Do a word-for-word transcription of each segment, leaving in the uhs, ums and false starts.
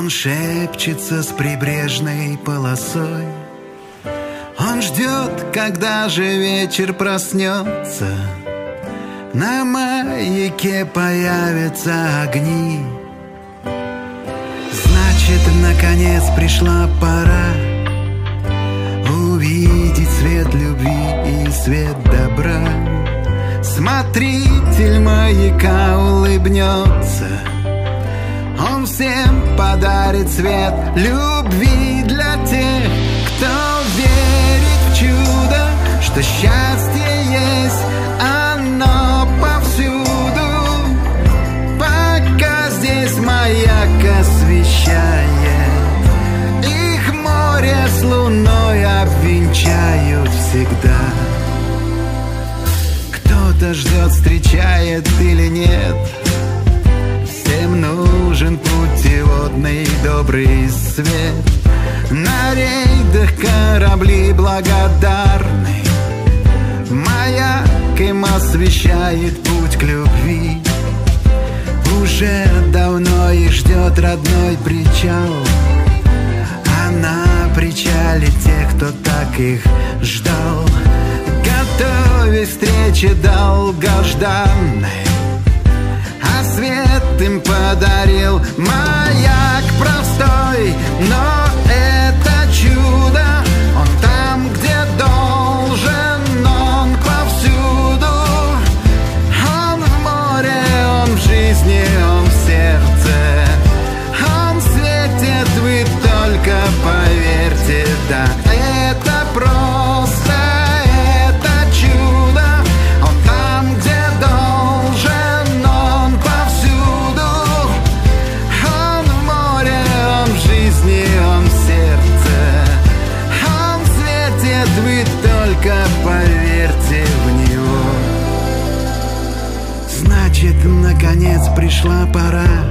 шепчется с прибрежной полосой. Он ждет, когда же вечер проснется, на маяке появятся огни. Значит, наконец пришла пора увидеть свет любви и свет добра. Смотритель маяка улыбнется, он всем подарит свет любви для тех, кто верит в чудо, что счастье есть, оно повсюду. Пока здесь маяк освещает, их море с луной обвенчают всегда. Кто-то ждет, встречает или нет, всем нужен путеводный добрый свет. На рейдах корабли благодарны, маяк им освещает путь к любви. Уже давно их ждет родной причал, а на причале тех, кто так их ждал, готовясь к встрече долгожданной. А свет им подарил маяк простой, но это чудо, он там, где должен, он повсюду. Он в море, он в жизни, он в сердце, он светит, вы только поверьте, да, это просто, это чудо, он там, где должен, он повсюду. Он в море, он в жизни, он в сердце, он светит, вы только поверьте в него. Значит, наконец пришла пора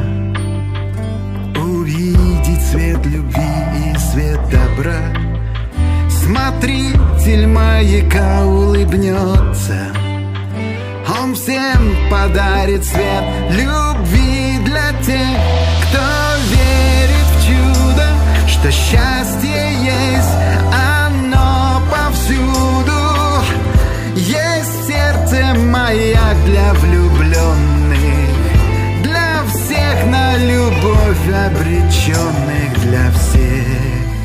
увидеть свет любви и свет добра. Смотритель маяка улыбнется, он всем подарит свет любви для тех, кто верит в чудо, что счастье есть, оно повсюду. Есть в сердце маяк для влюбленных, для всех на любовь обреченных, для всех.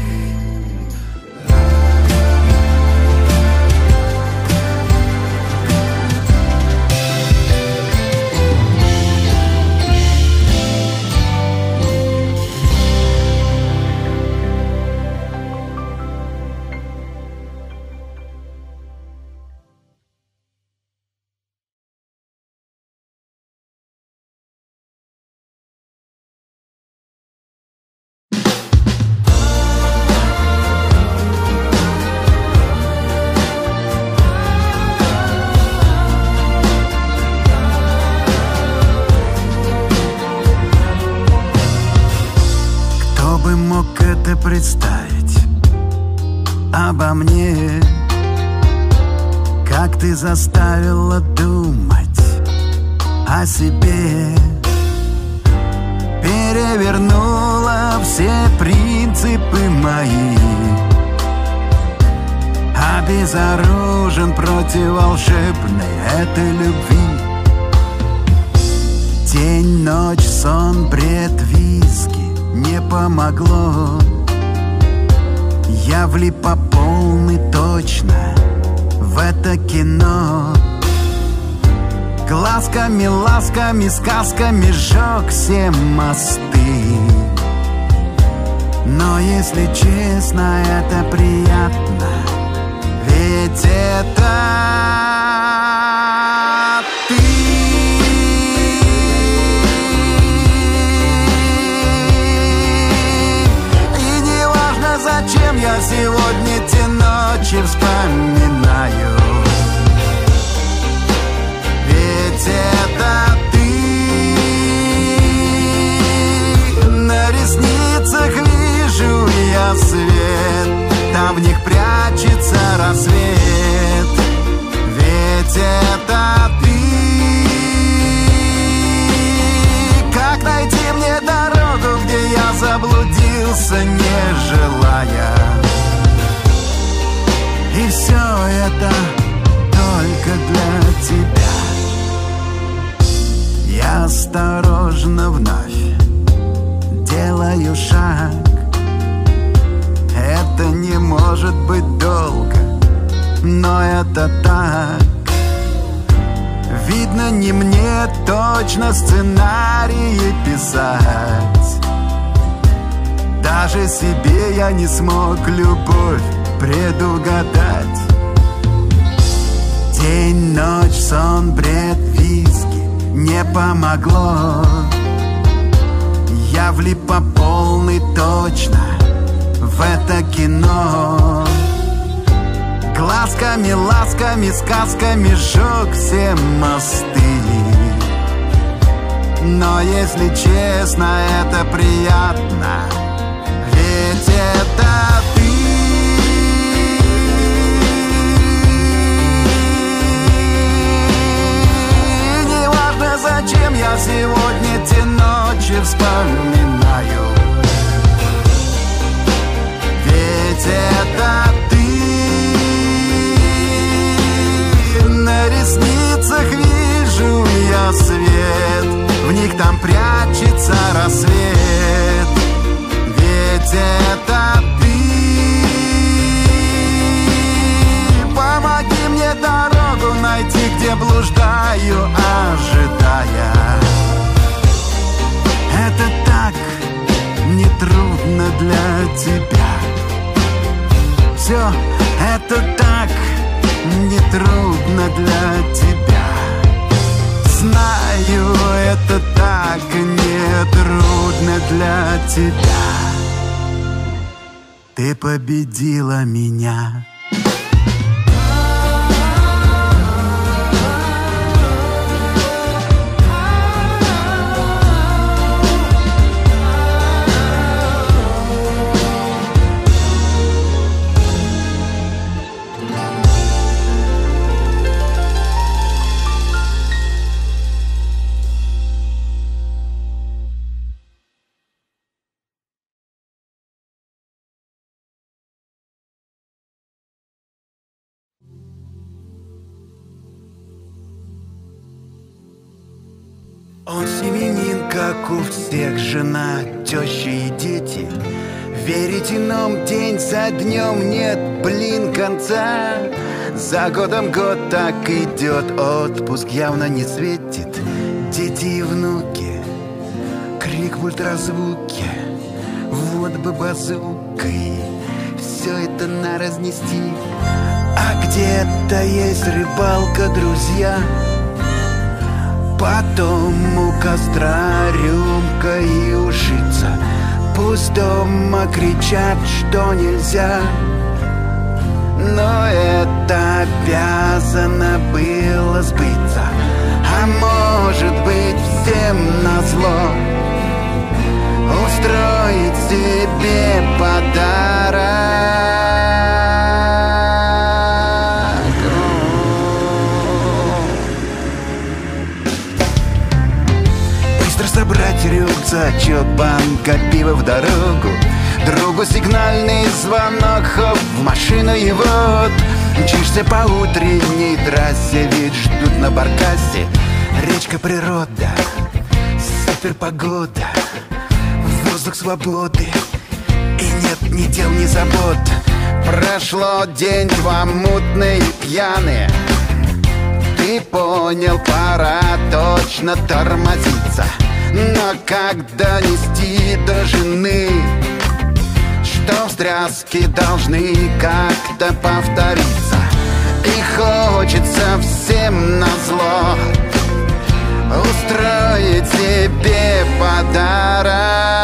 Представить обо мне, как ты заставила думать о себе, перевернула все принципы мои, обезоружен против волшебной этой любви. День, ночь, сон, бред, виски не помогло. Я влип по полной точно в это кино. Глазками, ласками, сказками сжег все мосты. Но если честно, это приятно, ведь это ты. Зачем я сегодня те ночи вспоминаю? Ведь это ты. На ресницах вижу я свет, там в них прячется рассвет. Ведь это ты. Как найти мне дорогу, где я заблудился? меняться не желая. И все это только для тебя. Я осторожно вновь делаю шаг. Это не может быть долго, но это так. Видно, не мне точно сценарии писать. Даже себе я не смог любовь предугадать. День, ночь, сон, бред, виски не помогло. Я влип по полной точно в это кино. Глазками, ласками, сказками сжег все мосты. Но если честно, это приятно, ведь это ты. Неважно, зачем я сегодня те ночи вспоминаю, ведь это ты. На ресницах вижу я свет, в них там прячется рассвет, ведь это ты. Помоги мне дорогу найти, где блуждаю, ожидая. Это так нетрудно для тебя. Все это так нетрудно для тебя. Знаю, это так нетрудно для тебя. Ты победила меня. Он семьянин, как у всех, жена, теща и дети. Веретеном день за днем нет, блин, конца. За годом год так идет, отпуск явно не светит. Дети и внуки, крик в ультразвуке, вот бы базукой все это на разнести. А где-то есть рыбалка, друзья. Потом у костра рюмка и ушица. Пусть дома кричат, что нельзя, но это обязано было сбыться. А может быть, всем назло устроить себе подарок. Собрать рюкзачок, банка пива в дорогу, другу сигнальный звонок, хоп, в машину и вот мчишься по утренней трассе, ведь ждут на баркасе. Речка, природа, супер погода, воздух свободы, и нет ни дел, ни забот. Прошло день-два, мутные, пьяные. Ты понял, пора точно тормозиться. Но как донести до жены, что встряски должны как-то повториться? И хочется всем назло устроить себе подарок.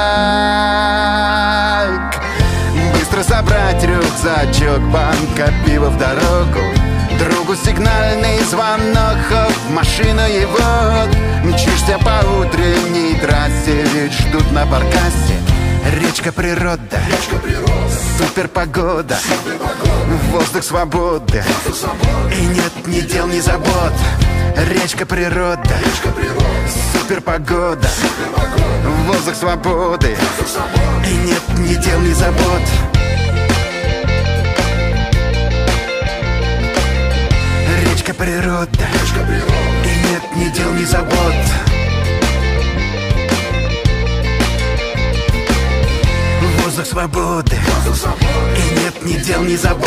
Быстро собрать рюкзачок, банка пива в дорогу, другу сигнальный звонок, хоп, в машину и вот мчишься по утренней трассе, ведь ждут на баркасе. Речка природа, супер погода, воздух свободы, и нет ни дел, ни забот. Речка природа, супер погода, воздух свободы, и нет ни дел, ни забот. Речка природа, и нет ни дел, ни забот. Воздух свободы, и нет ни дел, ни забот.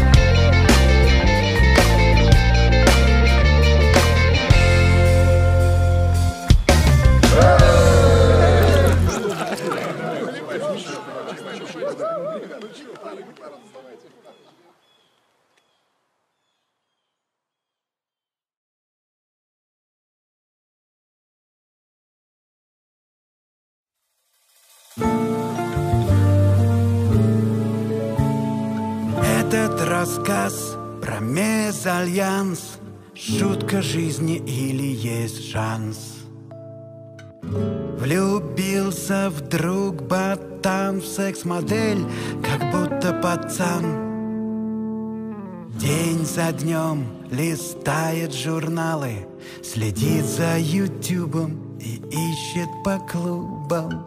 Этот рассказ про мезальянс, шутка жизни или есть шанс? Влюбился вдруг ботан в секс-модель, как будто пацан. День за днем листает журналы, следит за ютубом и ищет по клубам,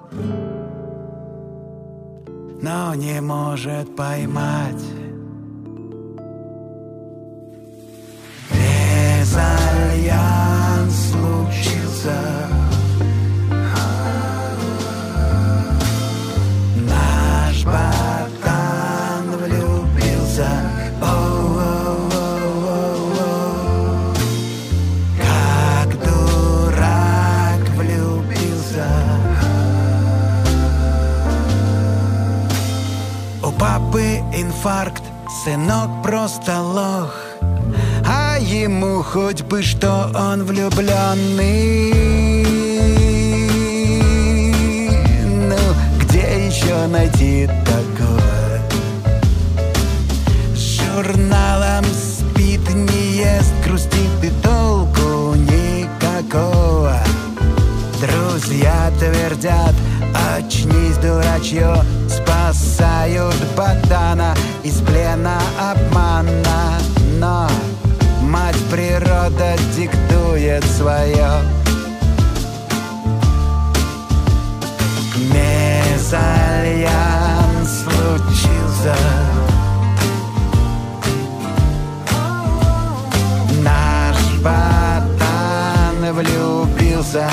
но не может поймать. Мезальянс случился, наш ботан влюбился. О-о-о-о-о. Как дурак влюбился. У папы инфаркт, сынок просто лох, а ему хоть бы что, он влюбленный. Ну, где еще найти такого? С журналом спит, не ест, грустит и толку никакого. Друзья твердят: очнись, дурачье, спасают ботана из плена обмана. Но мать природа диктует свое. Мезальянс случился, наш ботан влюбился.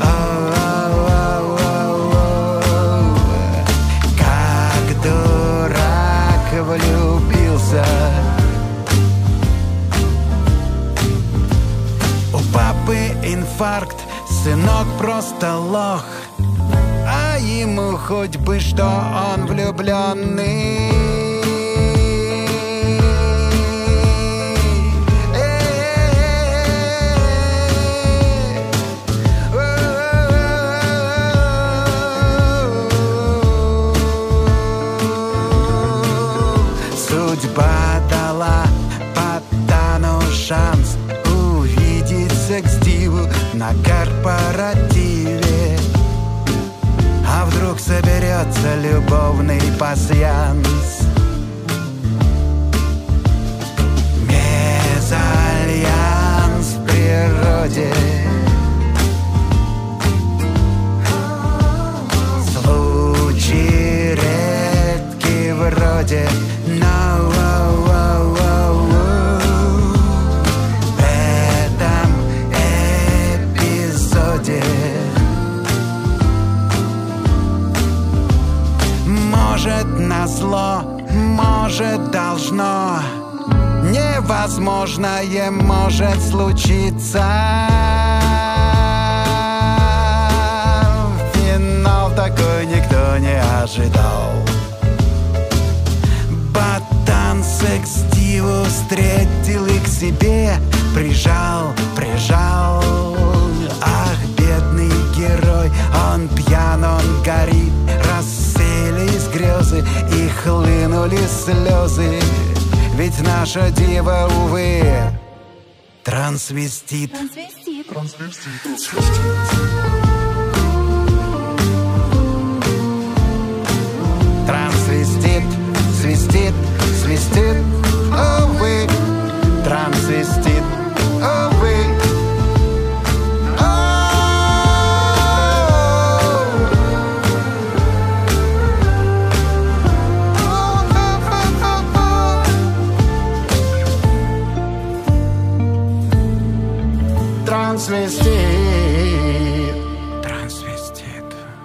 О-о-о-о-о. Как дурак влюбился. Папы инфаркт, сынок просто лох, а ему хоть бы что, он влюбленный. Судьба дала ботану шанс увидеть секс-диву на корпоративе. А вдруг соберется любовный пасьянс? Мезальянс в природе, случай редкий вроде. No, oh, oh, oh, oh. В этом эпизоде может назло, может должно, невозможное может случиться. Финал такой никто не ожидал. Ботан секс-диву встретил и к себе прижал, прижал. Ах, бедный герой, он пьян, он горит. Рассеялись грезы и хлынули слезы. Ведь наша дива, увы, трансвестит. Трансвестит. Трансвестит. свистит, свистит, свистит, увы, трансвестит, увы. Трансвестит, трансвестит.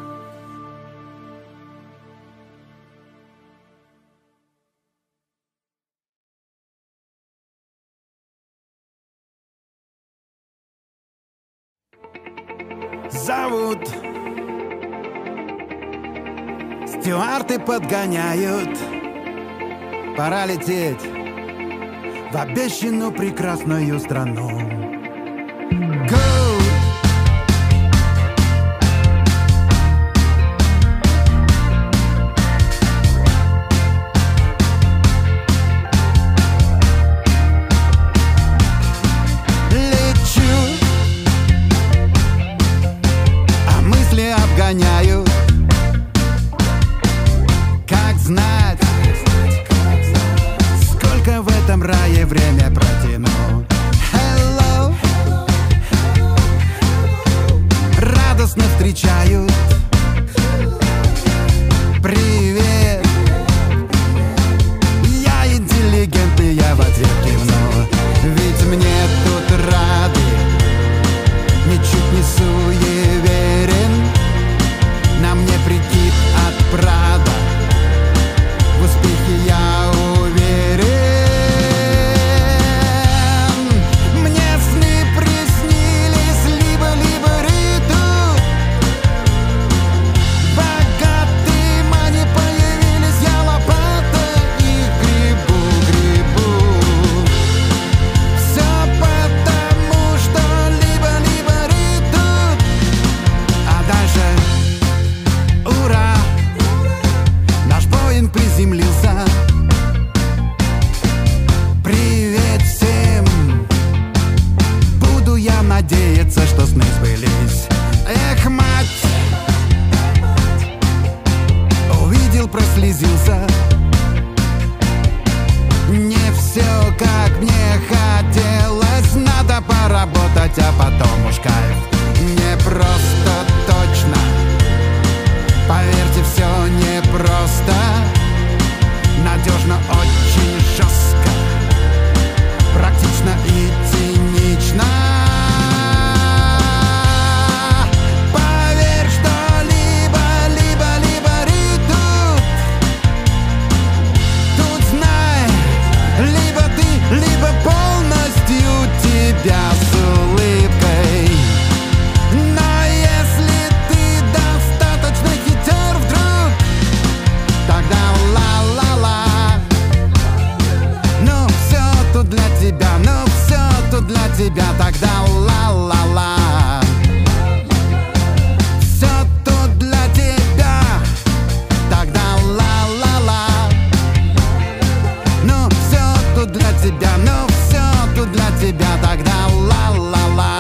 Зовут, стюарды подгоняют. Пора лететь в обещанную прекрасную страну. Go! Лечу, а мысли обгоняют. Как знать, сколько в этом рае время протяну. Hello, радостно встречают. Привет, я интеллигентный, я в ответ кивну. Ведь мне тут рады, ничуть не суеверен. На мне прикид от Прада, в успехе я уверен. Мне сны приснились, либо-либо риту. Богатые мани появились, я лопата и грибу, грибу. Все потому, что либо-либо риту. А дальше ура, наш Боинг приземлился. Привет всем, буду я надеяться, что сны сбылись. Эх, мать, увидел, прослезился. Не все, как мне хотелось. Надо поработать, а потом уж кайф. Не просто точно, поверьте, все непросто. Надежно, очень жестко, практично и цинично. Поверь, что либо-либо-либо ритут. Тут знай, либо ты, либо полностью тебя с улыбкой. Но если ты достаточно хитер вдруг, тогда ла-ла-ла. Ну все тут для тебя, ну все тут для тебя, тогда ла-ла-ла. Все тут для тебя, тогда ла-ла-ла. Ну все тут для тебя, ну все тут для тебя, тогда ла-ла-ла.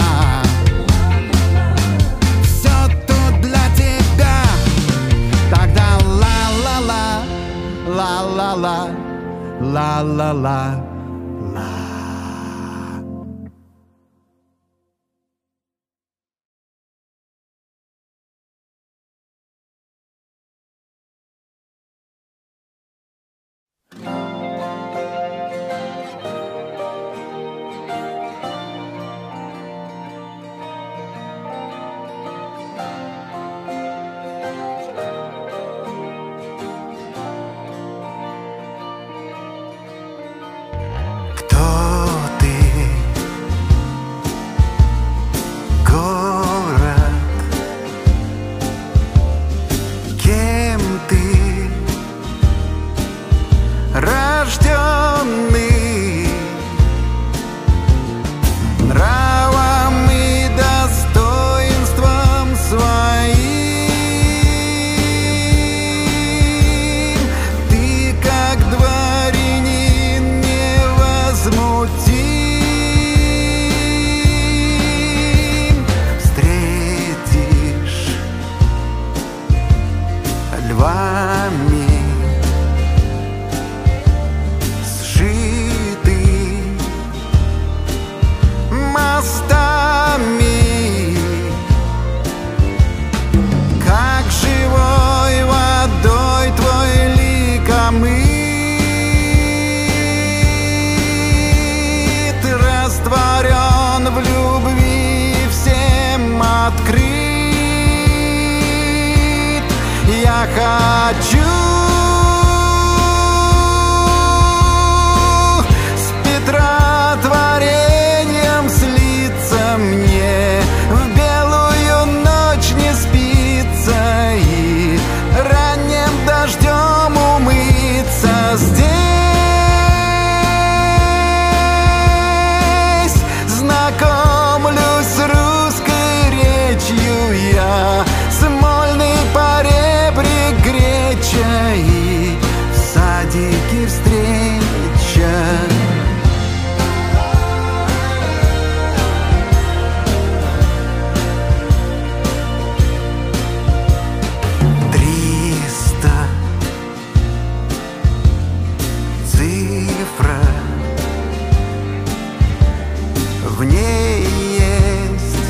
Все тут для тебя, тогда ла-ла-ла, ла-ла-ла, ла-ла-ла. хочу с Петротворением слиться мне, в белую ночь не спится и ранним дождем умыться здесь. Знакомлюсь с русской речью я, Смольный поребрик, Греча и в садике встреча. Триста цифра, в ней есть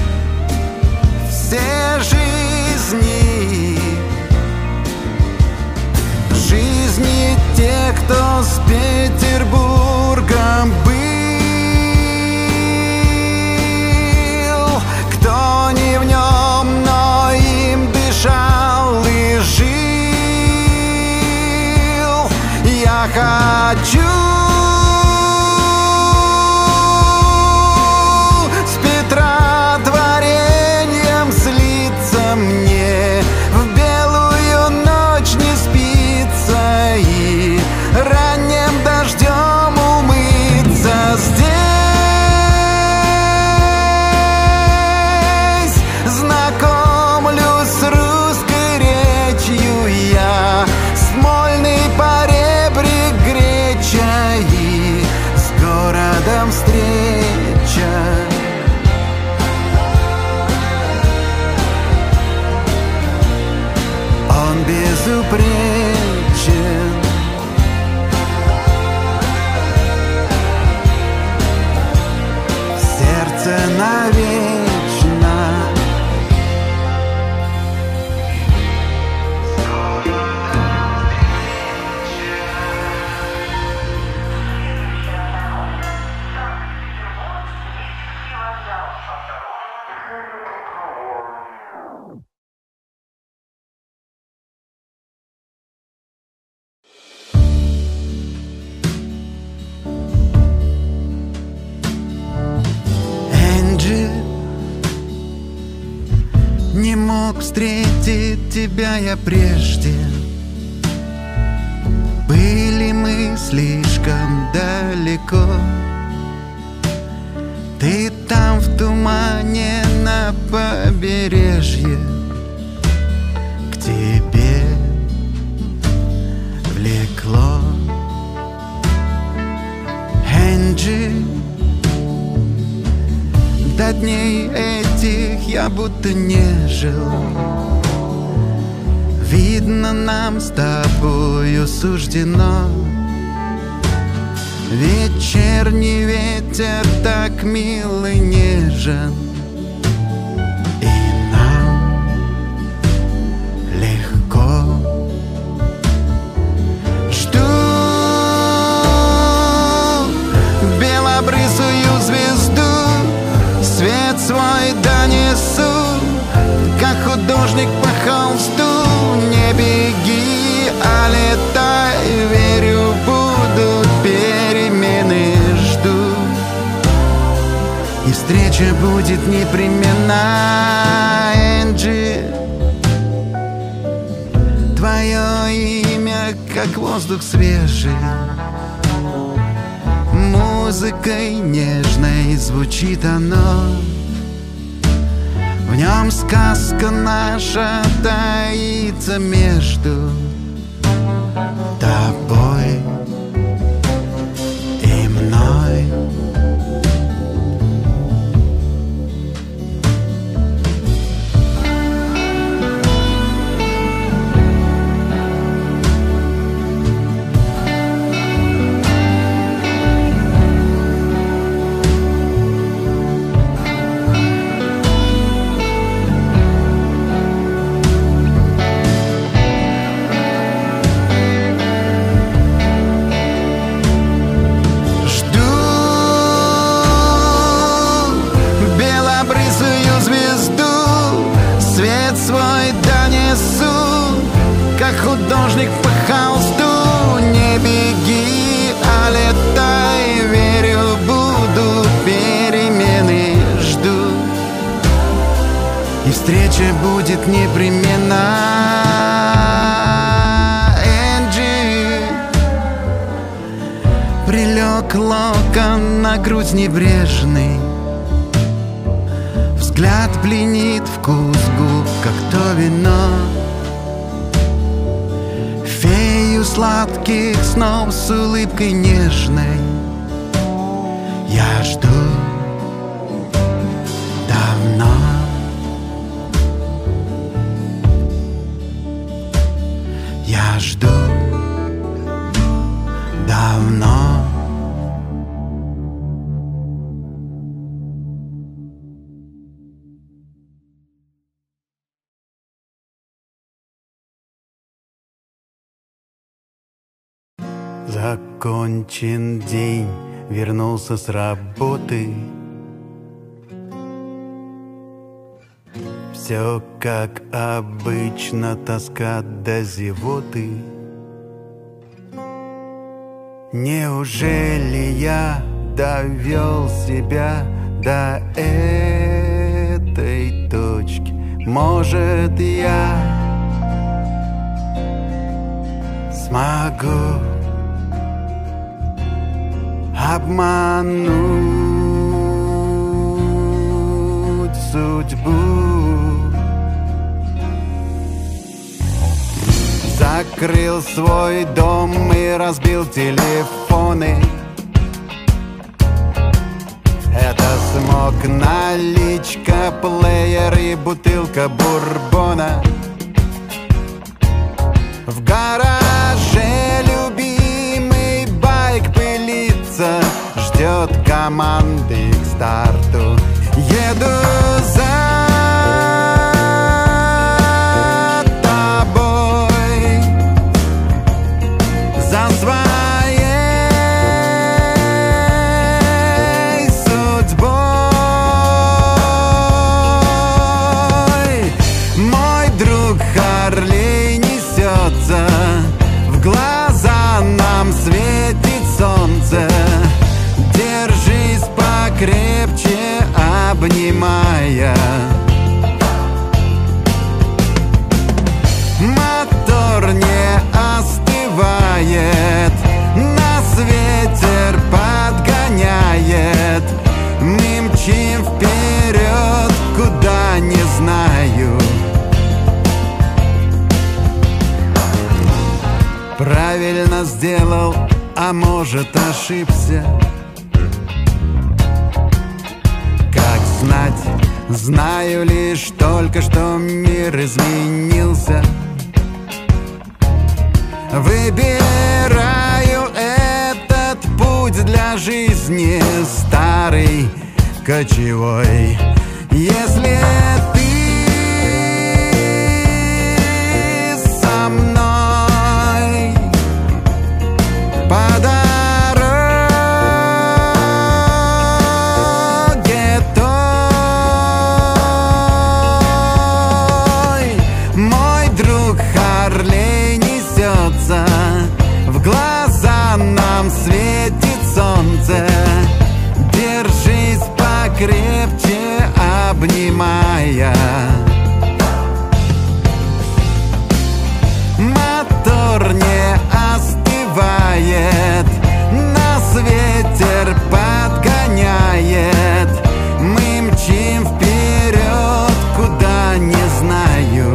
все жизни, жизни тех, кто с Петербургом был, кто не в нем, но им дышал и жил. Я хочу мне, в белую ночь не спится и ранним дождем умыться здесь. Знакомлюсь с русской речью я, Смольный поребрик, Греча и с городом встреча. Безупречен, в сердце навечно. Не мог встретить тебя я прежде, были мы слишком далеко. Ты там в тумане на побережье, к тебе влекло. Энджи, до дней этих я будто не жил. Видно, нам с тобою суждено. Вечерний ветер так мил и нежен, и нам легко. Жду белобрысую звезду, свет свой донесу, как художник по холсту. Не беги, а летай, верю, будут перемены, жду. И встреча будет непременно, Энджи. Твое имя, как воздух свежий, музыкой нежной звучит оно. В нем сказка наша таится между тобой и мной. художник по холсту. Не беги, а летай, верю, буду, перемены жду. И встреча будет непременно. Энджи прилег локон на грудь небрежный. Взгляд пленит, вкус губ, как то вино. Фею сладких снов с улыбкой нежной я жду давно. Я жду давно. Закончен день, вернулся с работы. Все как обычно, тоска до зевоты. Неужели я довел себя до этой точки? Может, я смогу обмануть судьбу? Закрыл свой дом и разбил телефоны. Это смог, наличка, плеер и бутылка бурбона. В гараже любимый байк пылится, ждет команды к старту. Еду за тобой, за своей судьбой. Мой друг Харлей несется, в глаза нам светит солнце. Держись покрепче, обнимая. Мотор не остывает, нас ветер подгоняет. Мы мчим вперед, куда не знаю. Правильно сделал, а может ошибся. Как знать, знаю лишь только, что мир изменился. Выбираю этот путь для жизни, старый, кочевой. Если ты со мной по дороге той, мой друг Харлей несется, в глаза нам светит солнце. Держись покрепче, обнимая. Мотор не остывает, нас ветер подгоняет. Мы мчим вперед, куда не знаю.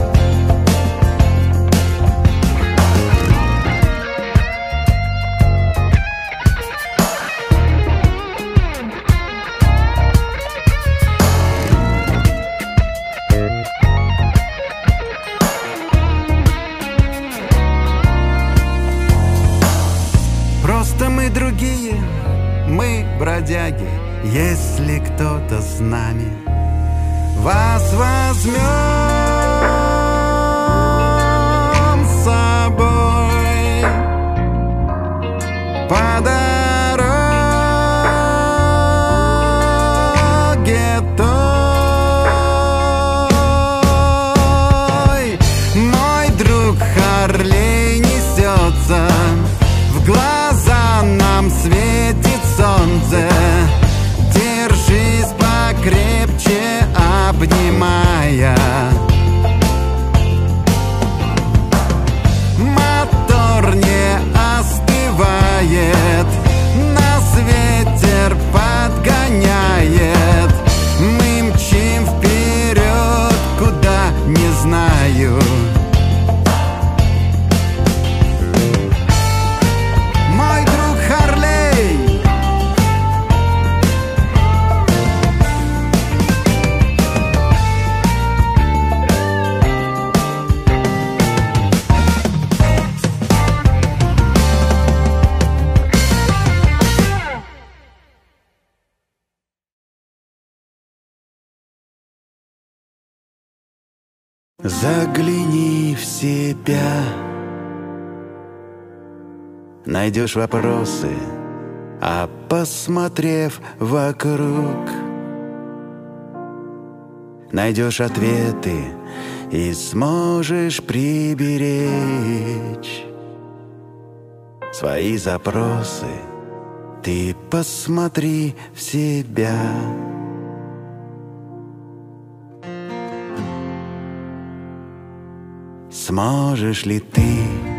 Просто мы другие, мы бродяги. Если кто-то с нами, вас возьмем с собой по дороге той. Мой друг Харлей Загляни в себя, найдешь вопросы, а посмотрев вокруг, найдешь ответы и сможешь приберечь свои запросы. Ты посмотри в себя. Сможешь ли ты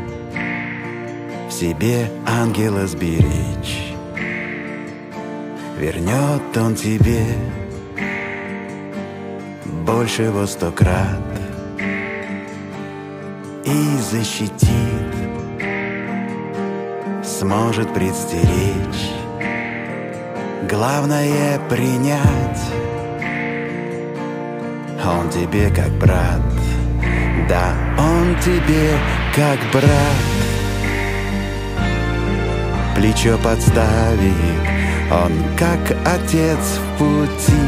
в себе ангела сберечь? Вернет он тебе больше во сто крат и защитит, сможет предстеречь. Главное принять, он тебе как брат. Да, он тебе как брат. Плечо подставит, он как отец в пути.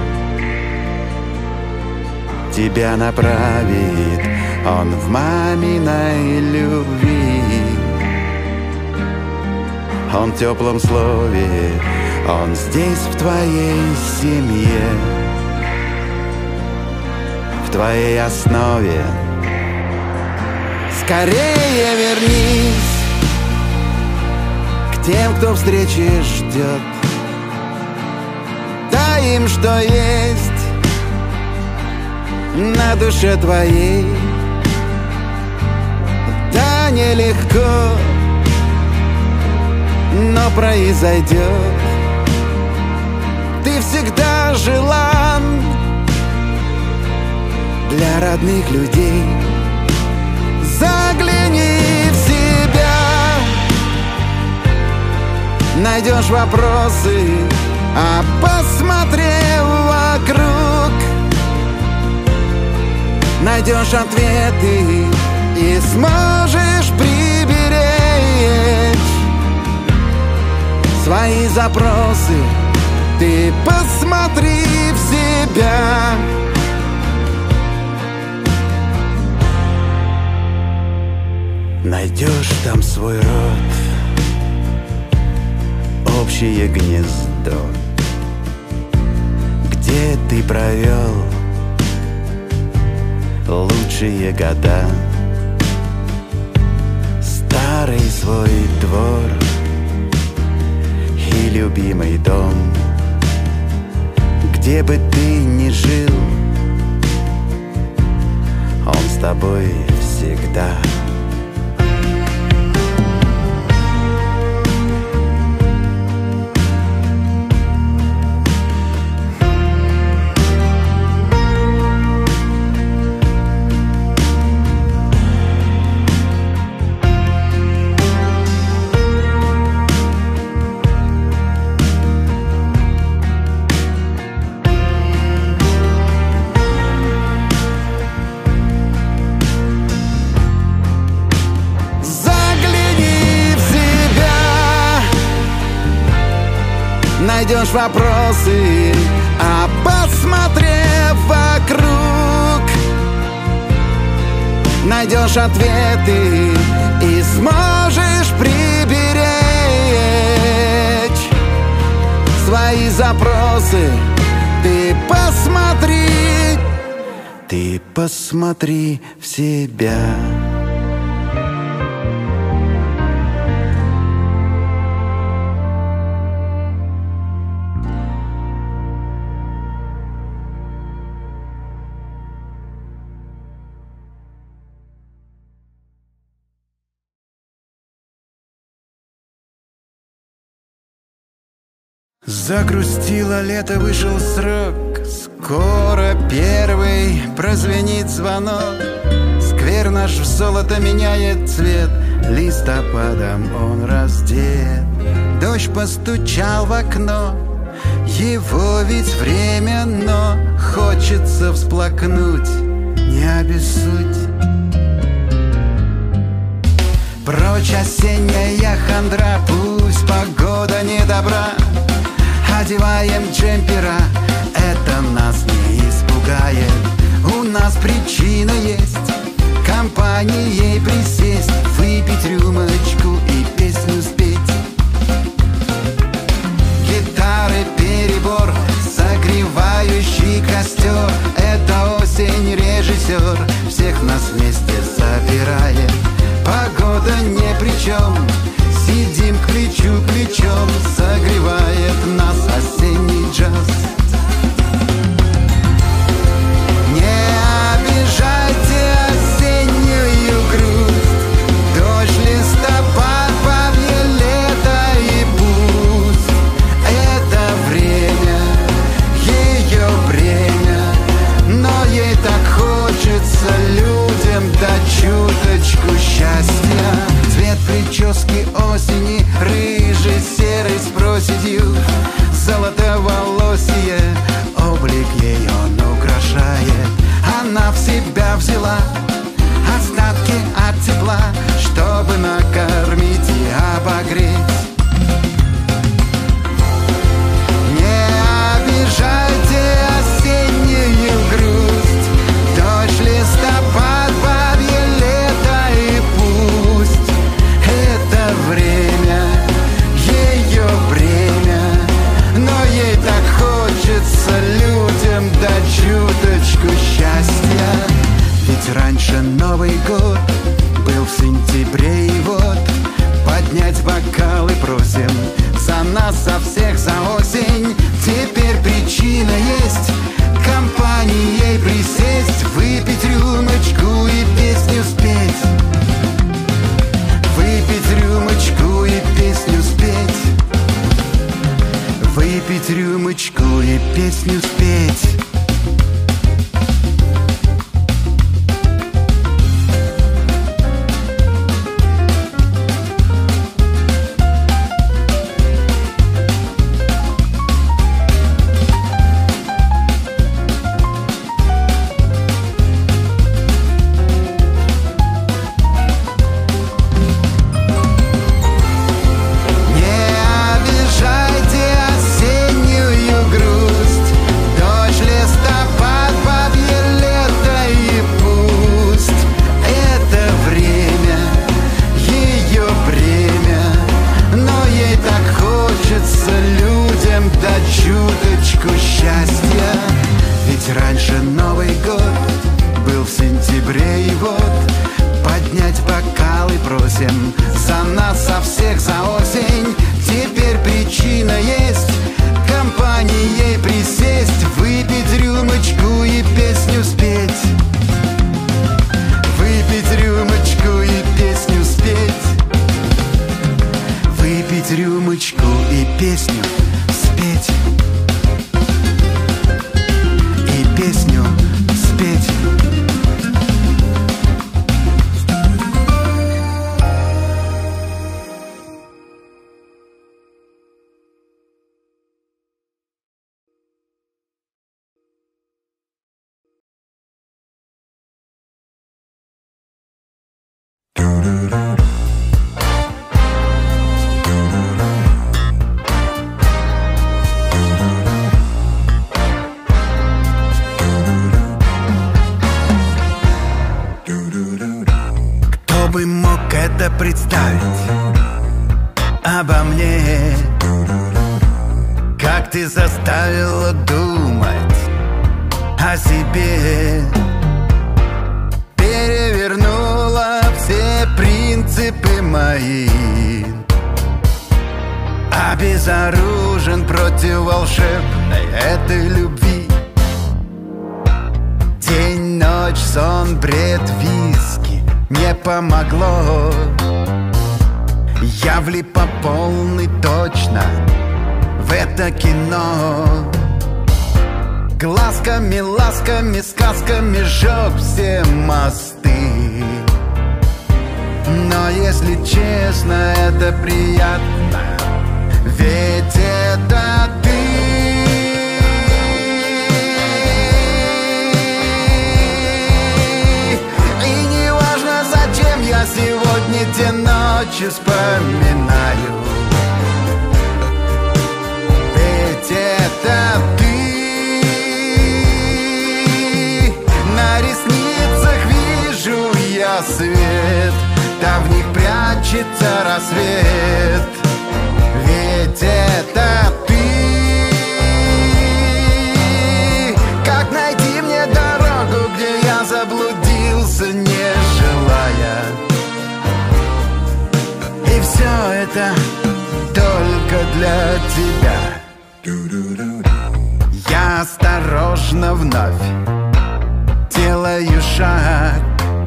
Тебя направит он в маминой любви. Он в теплом слове, он здесь в твоей семье, в твоей основе. Скорее вернись к тем, кто встречи ждет. Дай им, что есть на душе твоей. Да, нелегко, но произойдет. Ты всегда желан для родных людей. Загляни в себя, найдешь вопросы, а посмотрев вокруг, найдешь ответы и сможешь приберечь свои запросы. Ты посмотри в себя. Найдешь там свой род, общее гнездо, где ты провел лучшие года. Старый свой двор и любимый дом, где бы ты ни жил, он с тобой всегда. Найдешь вопросы, а посмотрев вокруг, найдешь ответы и сможешь приберечь свои запросы. Ты посмотри, ты посмотри в себя. Загрустило лето, вышел срок, скоро первый прозвенит звонок. Сквер наш в золото меняет цвет, листопадом он раздет. Дождь постучал в окно, его ведь время, но хочется всплакнуть, не обессудь. Прочь осенняя хандра, пусть погода не добра. Одеваем джемпера, это нас не испугает. У нас причина есть компанией присесть, выпить рюмочку и песню спеть. Гитары перебор, согревающий костер. Это осень, режиссер всех нас вместе собирает. Погода не при чем, сидим к плечу плечом, согревает нас осенний джаз. Не обижайте осеннюю грусть, дождь, листопад, бабье лето, и пусть это время, ее бремя, но ей так хочется людям дать чуточку счастья. Цвет прически осени, рыжий, серый с проседью, золотоволосие, облик ей он украшает. Она в себя взяла остатки от тепла, чтобы накормить и обогреть. Не обижайте осеннюю грусть, дождь, листопад, бабье лето, и пусть это время, ее бремя, но ей так хочется людям дать чуточку счастья. Ведь раньше Новый год был в сентябре, и вот поднять бокалы просим за нас, за всех, за осень. Теперь причина есть компанией присесть, выпить рюмочку и песню спеть. Выпить рюмочку и песню спеть. Выпить рюмочку и песню спеть. Представить обо мне, как ты заставила думать о себе, перевернула все принципы мои, обезоружен против волшебной этой любви. День, ночь, сон, бред, виски не помогло. Я влип по полной точно в это кино. Глазками, ласками, сказками жёг все мосты. Но если честно, это приятно, ведь это ты. Я сегодня те ночи вспоминаю, ведь это ты нарисовала свет. Ведь это ты. Как найти мне дорогу, где я заблудился, не желая? И все это только для тебя. Я осторожно вновь делаю шаг.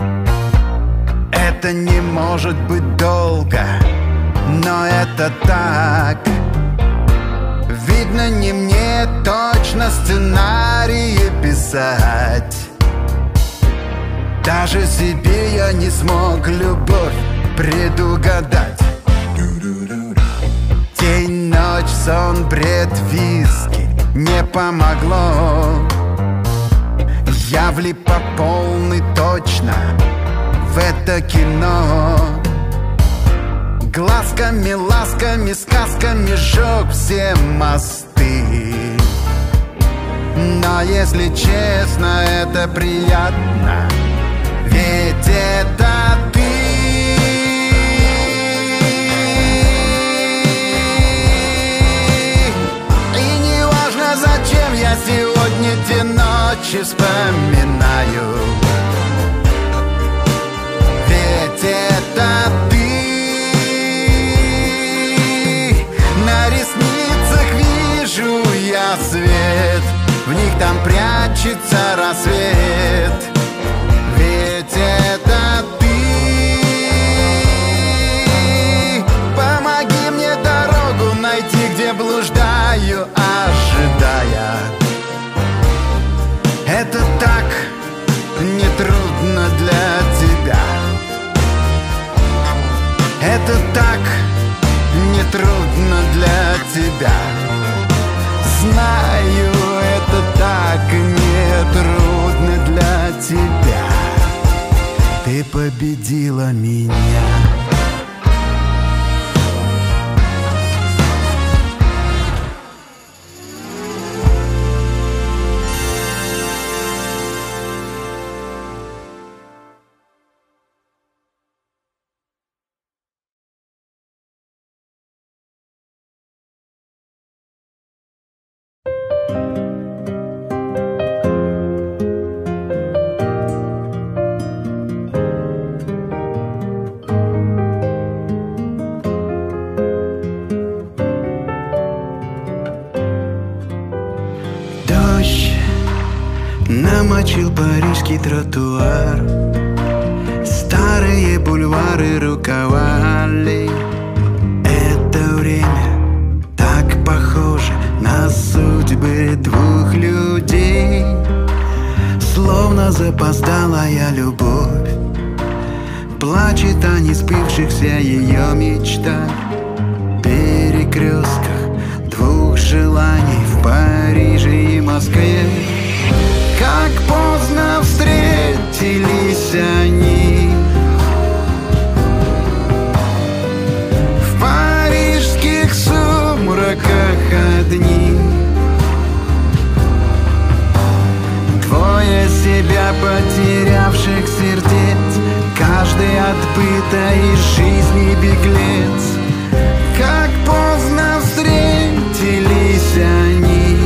Это не может быть долго, но это так. Видно, не мне точно сценарии писать. Даже себе я не смог любовь предугадать. День, ночь, сон, бред, виски не помогло. Я влип по полной точно в это кино. Глазками, ласками, сказками сжег все мосты. Но если честно, это приятно, ведь это ты. И не важно, зачем я сегодня те ночи вспоминаю, ведь это ты. На ресницах вижу я свет, в них там прячется рассвет. Ведь это ты. Помоги мне дорогу найти, где блуждаю, ожидая. Это так нетрудно для тебя. Это так нетрудно для тебя. Знаю, это так нетрудно для тебя. Ты победила меня. Намочил парижский тротуар, старые бульвары, рукава аллей. Это время так похоже на судьбы двух людей. Словно запоздалая любовь, плачет о несбывшихся ее мечтах. В перекрестках двух желаний в Париже и Москве. Как поздно встретились они в парижских сумраках одни. Двое себя потерявших сердец, каждый отбытой из жизни беглец. Как поздно встретились они.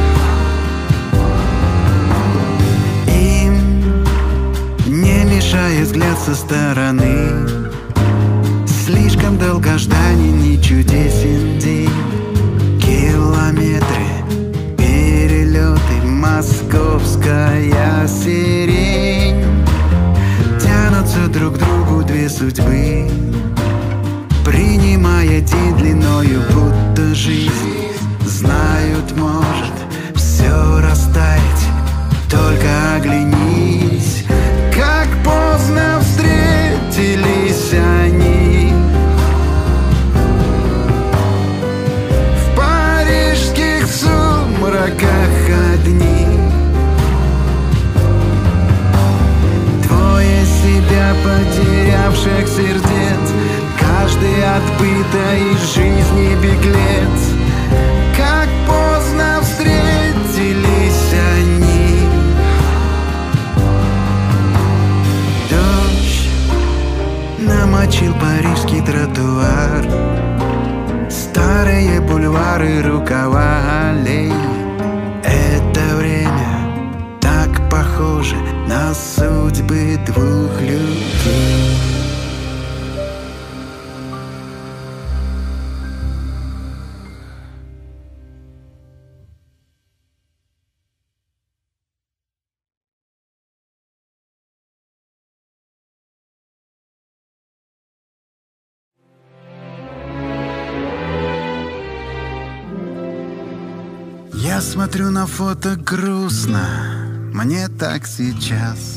Мешая взгляд со стороны, слишком долгожданен и чудесен день. Километры, перелеты, московская сирень. Тянутся друг к другу две судьбы, принимая день длиною, будто жизнь. Знают, может все растаять, только оглянись. Как поздно встретились они в парижских сумраках одни. Двое себя потерявших сердец, каждый отбытой из жизни беглец. Как поздно встретились они. Намочил парижский тротуар, рукава аллей. Это время так похоже на судьбы двух людей. Я смотрю на фото грустно, мне так сейчас.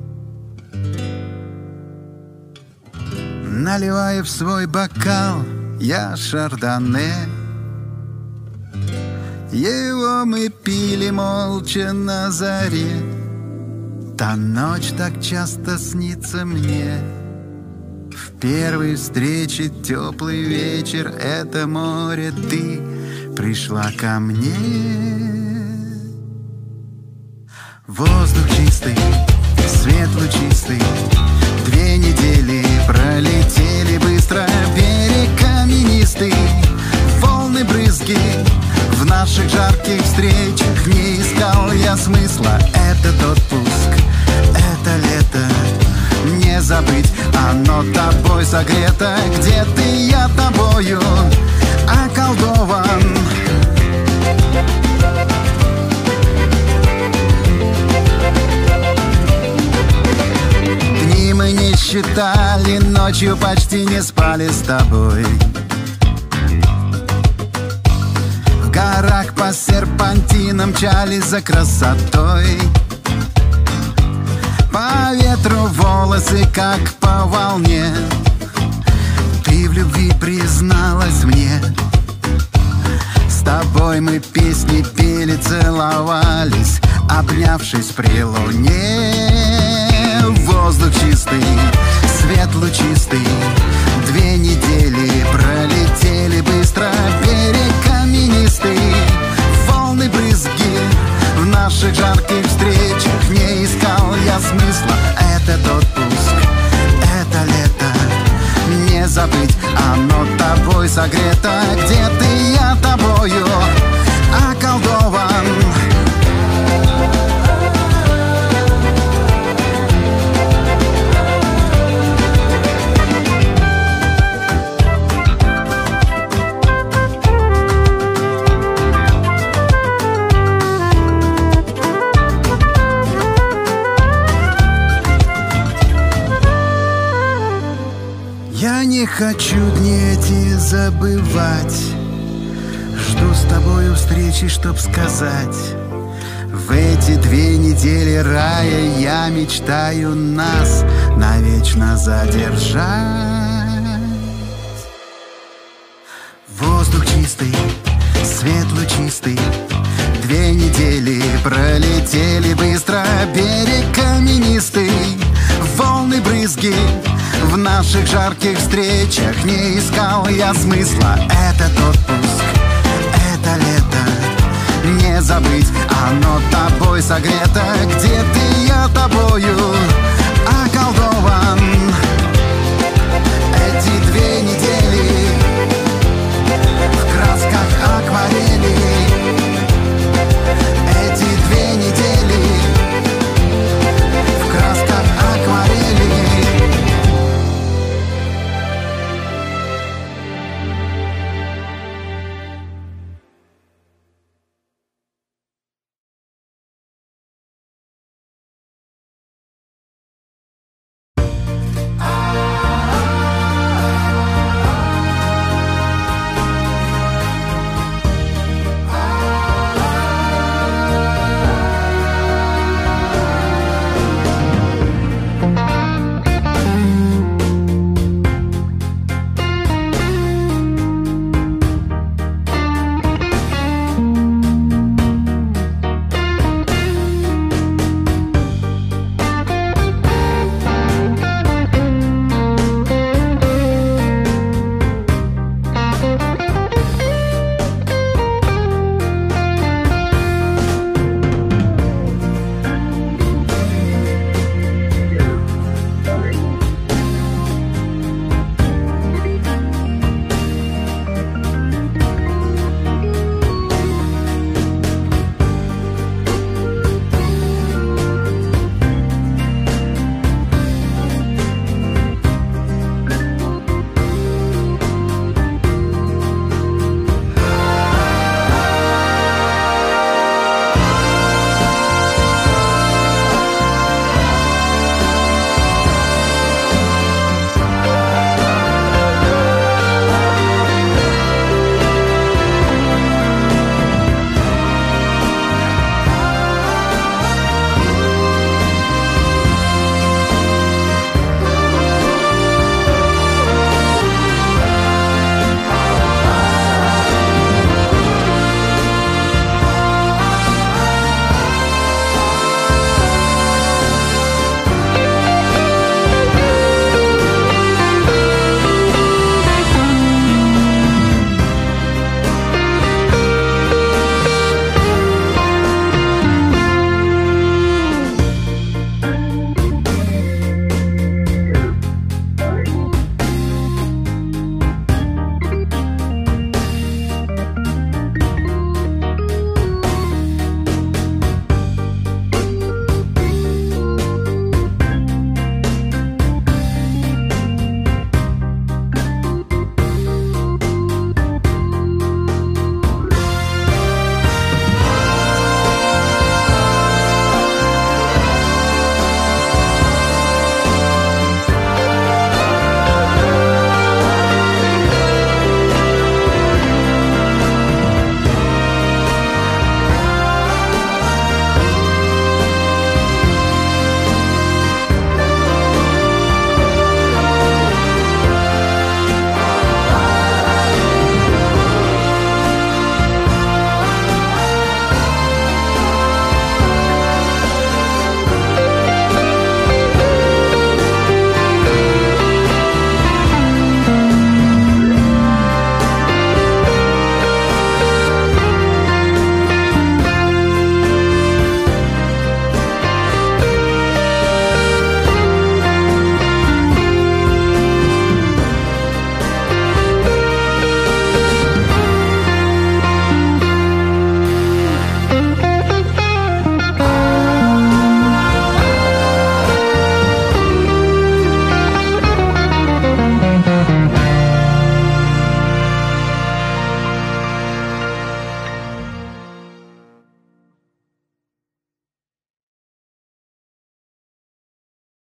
Наливаю в свой бокал я шардоне. Его мы пили молча на заре. Та ночь так часто снится мне. В первой встрече теплый вечер, это море, ты пришла ко мне. Воздух чистый, свет лучистый, две недели пролетели быстро. Берег каменистый, волны брызги, в наших жарких встречах не искал я смысла. Этот отпуск, это лето, не забыть, оно тобой согрето. Где ты, я тобою околдован. Дни мы не считали, ночью почти не спали с тобой. В горах по серпантинам мчались за красотой. По ветру волосы, как по волне, ты в любви призналась мне. С тобой мы песни пели, целовались, обнявшись при луне. Воздух чистый, свет лучистый, две недели пролетели быстро. Берег каменистый, волны брызги, в наших жарких встречах не искал я смысла. Этот отпуск, это лето, не забыть, оно тобой согрето. Где ты, я тобою околдован. Я не хочу дни эти забывать. Жду с тобою встречи, чтоб сказать: в эти две недели рая я мечтаю нас навечно задержать. Воздух чистый, свет лучистый, две недели пролетели быстро. Берег каменистый, волны брызги, в наших жарких встречах не искал я смысла. Этот отпуск, это лето, не забыть, оно тобой согрето. Где ты, я тобою околдован. Эти две недели